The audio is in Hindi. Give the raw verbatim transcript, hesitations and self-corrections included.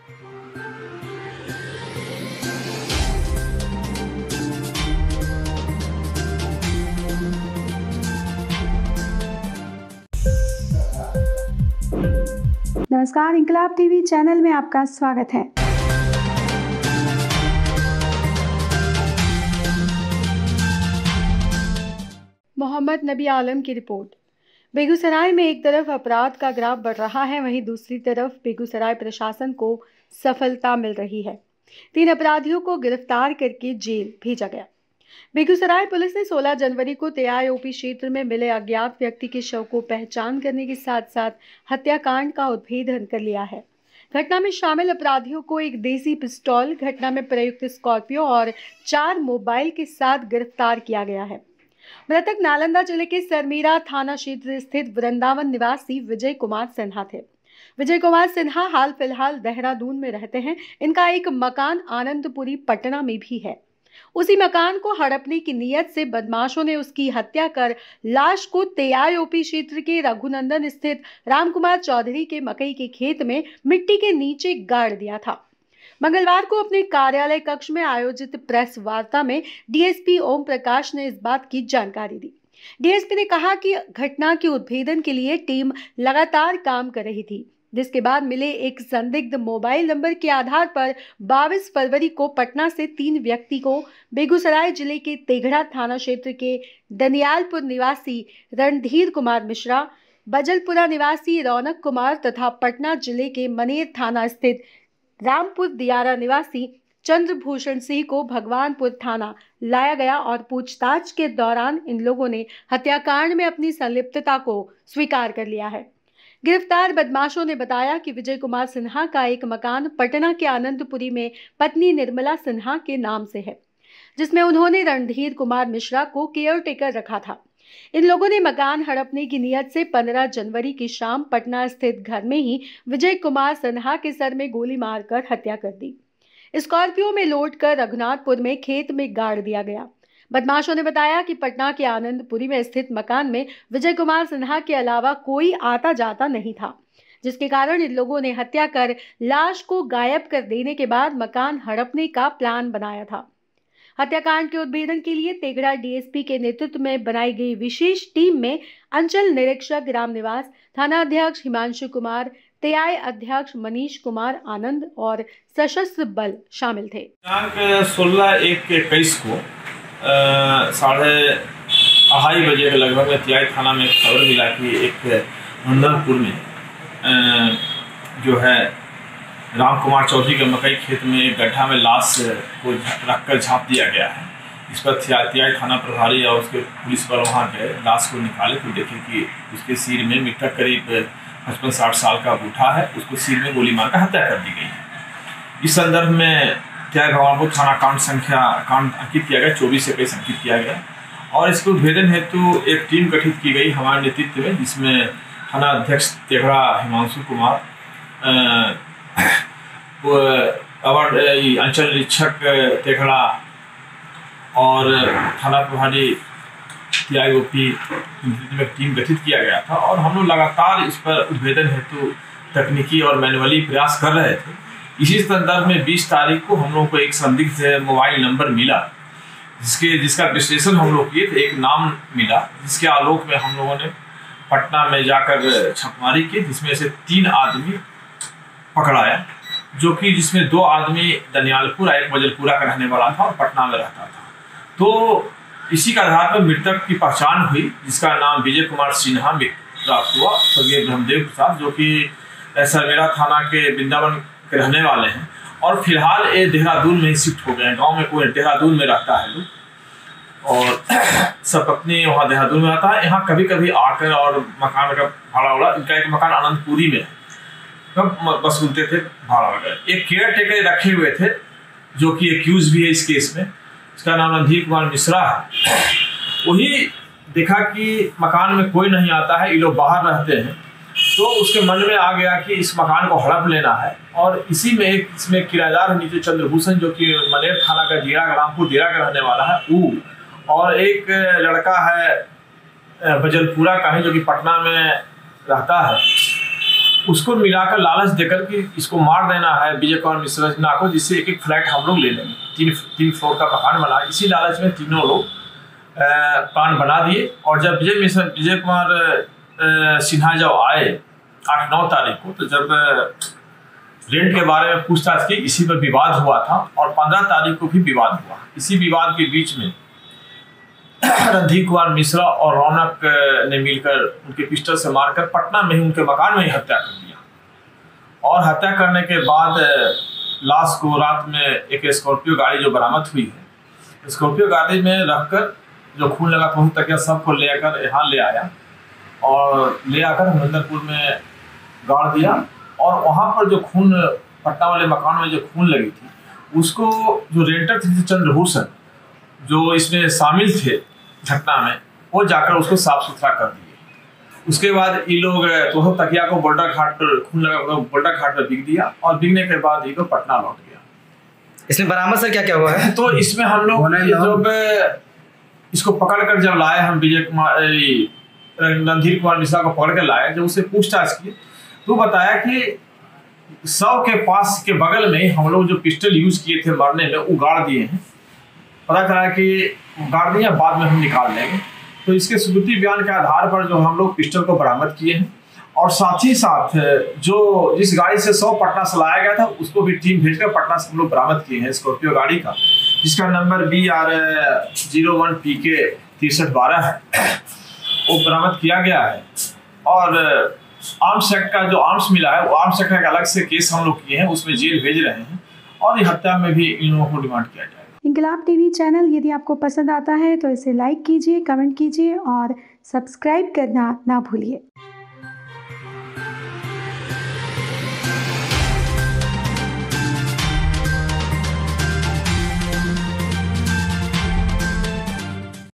नमस्कार, इंकलाब टीवी चैनल में आपका स्वागत है। मोहम्मद नबी आलम की रिपोर्ट। बेगूसराय में एक तरफ अपराध का ग्राफ बढ़ रहा है, वहीं दूसरी तरफ बेगूसराय प्रशासन को सफलता मिल रही है। तीन अपराधियों को गिरफ्तार करके जेल भेजा गया। बेगूसराय पुलिस ने सोलह जनवरी को तेयाओपी क्षेत्र में मिले अज्ञात व्यक्ति के शव को पहचान करने के साथ साथ हत्याकांड का उद्भेदन कर लिया है। घटना में शामिल अपराधियों को एक देसी पिस्तौल, घटना में प्रयुक्त स्कॉर्पियो और चार मोबाइल के साथ गिरफ्तार किया गया है। मृतक नालंदा जिले के सरमीरा थाना क्षेत्र स्थित वृंदावन निवासी विजय कुमार सिन्हा थे। विजय कुमार सिन्हा हाल फिलहाल देहरादून में रहते हैं। इनका एक मकान आनंदपुरी पटना में भी है। उसी मकान को हड़पने की नीयत से बदमाशों ने उसकी हत्या कर लाश को तेयाओपी क्षेत्र के रघुनंदन स्थित रामकुमार चौधरी के मकई के खेत में मिट्टी के नीचे गाड़ दिया था। मंगलवार को अपने कार्यालय कक्ष में आयोजित प्रेस वार्ता में डीएसपी ओम प्रकाश ने इस बात की जानकारी दी। डीएसपी ने कहा कि घटना के उद्भेदन के लिए टीम लगातार काम कर रही थी, जिसके बाद मिले एक संदिग्ध मोबाइल नंबर के आधार पर बाईस फरवरी को पटना से तीन व्यक्ति को बेगूसराय जिले के तेघड़ा थाना क्षेत्र के दनियालपुर निवासी रणधीर कुमार मिश्रा, बजलपुरा निवासी रौनक कुमार तथा पटना जिले के मनेर थाना स्थित रामपुर दियारा निवासी चंद्रभूषण सिंह को भगवानपुर थाना लाया गया और पूछताछ के दौरान इन लोगों ने हत्याकांड में अपनी संलिप्तता को स्वीकार कर लिया है। गिरफ्तार बदमाशों ने बताया कि विजय कुमार सिन्हा का एक मकान पटना के आनंदपुरी में पत्नी निर्मला सिन्हा के नाम से है, जिसमें उन्होंने रणधीर कुमार मिश्रा को केयरटेकर रखा था। इन लोगों ने मकान हड़पने की नियत से पंद्रह जनवरी की शाम पटना स्थित घर में ही विजय कुमार सिन्हा के सर में गोली मारकर हत्या कर दी। स्कॉर्पियो में लोड कर रघुनाथपुर में खेत में गाड़ दिया गया। बदमाशों ने बताया कि पटना के आनंदपुरी में स्थित मकान में विजय कुमार सिन्हा के अलावा कोई आता जाता नहीं था, जिसके कारण इन लोगों ने हत्या कर लाश को गायब कर देने के बाद मकान हड़पने का प्लान बनाया था। हत्याकांड के उद्भेदन के लिए तेघड़ा डीएसपी के नेतृत्व में बनाई गई विशेष टीम में अंचल निरीक्षक ग्राम निवास, थाना अध्यक्ष हिमांशु कुमार, तेयाय अध्यक्ष मनीष कुमार आनंद और सशस्त्र बल शामिल थे। दिनांक सोलह एक इक्कीस को साढ़े अढ़ाई बजे के लगभग में तेयाय थाना में खबर मिला कि एक नंदनपुर में आ, जो है राम कुमार चौधरी के मकई खेत में एक गड्ढा में लाश को रखकर झाँप दिया गया है। इस पर तेयाय थाना प्रभारी और उसके पुलिस बल वहाँ गए, लाश को निकाले तो देखे कि उसके सिर में मृतक करीब पचपन साठ साल का बूढ़ा है, उसको सिर में गोली मारकर हत्या कर दी गई है। इस संदर्भ में तेयाय भगवानपुर थाना कांड संख्या कांड अंकित किया गया, चौबीस से केस अंकित किया गया और इसके उद्भेदन हेतु एक टीम गठित की गई हमारे नेतृत्व में, जिसमें थाना अध्यक्ष तेघड़ा हिमांशु कुमार, अवर अंचल निरीक्षक तेघड़ा और थाना प्रभारी तेयाओपी में टीम गठित किया गया था और हम लोग लगातार इस पर उद्भेदन हेतु तकनीकी और मैनुअली प्रयास कर रहे थे। इसी संदर्भ में बीस तारीख को हम लोग को एक संदिग्ध मोबाइल नंबर मिला, जिसके जिसका विश्लेषण हम लोग किए थे। एक नाम मिला जिसके आलोक में हम लोगों ने पटना में जाकर छापेमारी की, जिसमें से तीन आदमी पकड़ाया, जो कि जिसमें दो आदमी दनियालपुर, एक बजलपुरा का रहने वाला था और पटना में रहता था। तो इसी के आधार पर मृतक की पहचान हुई, जिसका नाम विजय कुमार सिन्हा प्राप्त हुआ, स्वर्गीय ब्रह्मदेव प्रसाद, जो कि सरमेरा थाना के वृंदावन के रहने वाले हैं और फिलहाल ये देहरादून में ही शिफ्ट हो गए हैं। गाँव में कोई देहरादून में रहता है लोग और सब पत्नी वहाँ देहरादून में रहता है। यहाँ कभी कभी आकर और मकान का भाड़ा उड़ा, इनका एक मकान आनंदपुरी में कब वसूलते थे भाड़ा वगैरह। एक केयर टेकर रखे हुए थे जो कि एक्यूज भी है इस केस में, इसका नाम रणधीर कुमार मिश्रा है। वही देखा कि मकान में कोई नहीं आता है, ये लोग बाहर रहते हैं, तो उसके मन में आ गया कि इस मकान को हड़प लेना है और इसी में एक इसमें किराएदार है नीचे चंद्रभूषण, जो कि मनेर थाना का दिया रामपुर दिया का रहने वाला है वो, और एक लड़का है बजलपुरा का है जो कि पटना में रहता है, उसको मिलाकर लालच देकर कि इसको मार देना है विजय कुमार मिश्रा को, जिससे एक एक फ्लैट हम लोग ले लेंगे। तीन तीन फ्लोर का मकान बना, इसी लालच में तीनों लोग प्लान बना दिए। और जब विजय मिश्रा विजय कुमार सिन्हा जब आए आठ नौ तारीख को, तो जब रेंट के बारे में पूछताछ की, इसी पर विवाद हुआ था और पंद्रह तारीख को भी विवाद हुआ। इसी विवाद के बीच में रणधीर कुमार मिश्रा और रौनक ने मिलकर उनके पिस्टल से मारकर पटना में ही उनके मकान में ही हत्या कर दिया। और हत्या करने के बाद लाश को रात में एक स्कॉर्पियो गाड़ी जो बरामद हुई है, स्कॉर्पियो गाड़ी में रखकर जो खून लगा था वही तकिया सबको ले आकर यहाँ ले आया और ले आकर हरिंदरपुर में गाड़ दिया। और वहाँ पर जो खून पटना वाले मकान में जो खून लगी थी, उसको जो रेंटर थे चंद्रभूषण, जो इसमें शामिल थे घटना में, वो जाकर उसको साफ सुथरा कर दिए। उसके बाद ये लोग तो तकिया को बोल्डर घाट पर खून लगा बोल्डर घाट पर बिक दिया और बिकने के बाद ये लोग पटना लौट गया। इसमें बरामद सर क्या क्या हुआ है? तो इसमें हम लोग जब इसको पकड़ कर जब लाए, हम विजय कुमार रणधीर कुमार मिश्रा को पकड़ कर लाए, जब उसे पूछताछ की तो बताया कि सौ के पास के बगल में हम लोग जो पिस्टल यूज किए थे मारने में, वो गाड़ दिए हैं। पता चला कि गाड़ दिए, बाद में हम निकाल लेंगे। तो इसके सबूती बयान के आधार पर जो हम लोग पिस्टल को बरामद किए हैं, और साथ ही साथ जो जिस गाड़ी से सौ पटना से लाया गया था, उसको भी टीम भेजकर पटना से हम लोग बरामद किए हैं, स्कॉर्पियो गाड़ी का, जिसका नंबर B R zero one P K तिरसठ बारह है, वो बरामद किया गया है। और आर्म्स एक्ट का जो आर्म्स मिला है, वो आर्म्स एक्ट का अलग से केस हम लोग किए हैं, उसमें जेल भेज रहे हैं और ये हत्या में भी इन लोगों को डिमांड किया जाएगा। इंकलाब टीवी चैनल यदि आपको पसंद आता है तो इसे लाइक कीजिए, कमेंट कीजिए और सब्सक्राइब करना ना भूलिए।